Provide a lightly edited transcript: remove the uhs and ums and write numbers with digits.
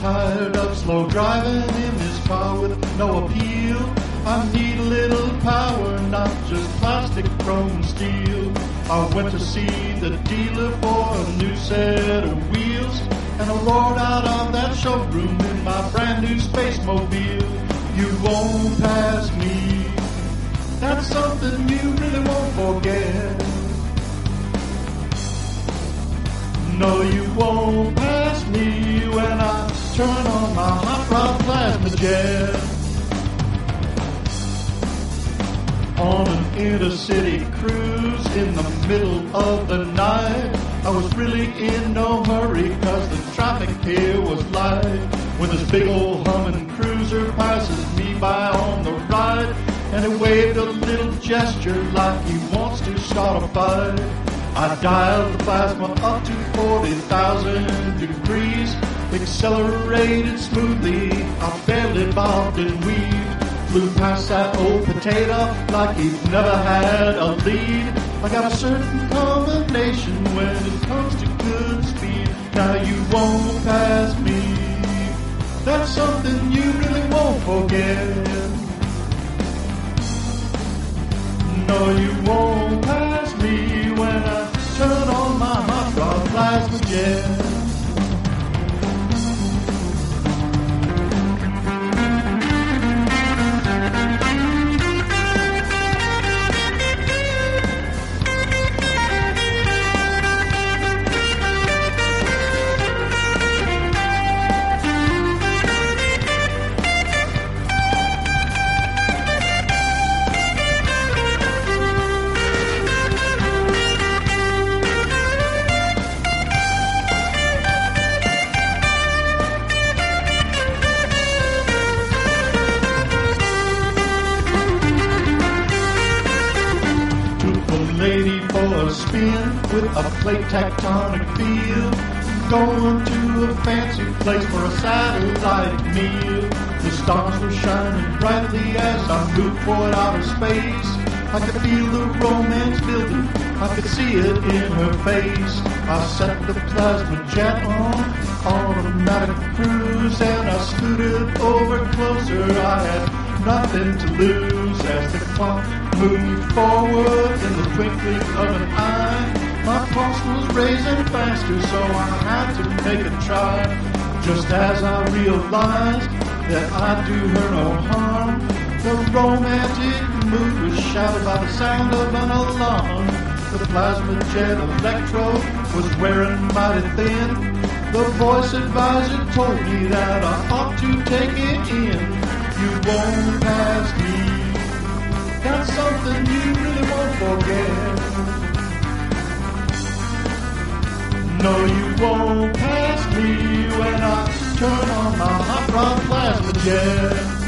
tired of slow driving in this car with no appeal. I need a little power, not just plastic, chrome, and steel. I went to see the dealer for a new set of wheels, and I roared out of that showroom in my brand new Spacemobile. You won't pass me, that's something you really won't forget. No, you won't pass me when I turn on my hot rod plasma jet. On an intercity cruise in the middle of the night, I was really in no hurry cause the traffic here was light. When this big old humming cruiser passes me by on the right, and he waved a little gesture like he wants to start a fight, I dialed the plasma up to 40,000 degrees, accelerated smoothly, I barely bobbed and weaved, flew past that old potato like he'd never had a lead. I got a certain combination when it comes to good speed. Now you won't pass me, that's something you really won't forget. No, you won't pass me when I turn on my hot rod plasma jet. Lady for a spin with a plate tectonic feel, going to a fancy place for a satellite meal. The stars were shining brightly as I moved toward outer space. I could feel the romance building, I could see it in her face. I set the plasma jet on automatic cruise, and I scooted over closer. I had nothing to lose as the clock moved forward in the twinkling of an eye. My pulse was raising faster, so I had to make a try. Just as I realized that I'd do her no harm, the romantic mood was shouted by the sound of an alarm. The plasma jet electrode was wearing mighty thin. The voice advisor told me that I ought to take it in. You won't pass me, that's something you really won't forget. No, you won't pass me when I turn on my hot rod plasma jet.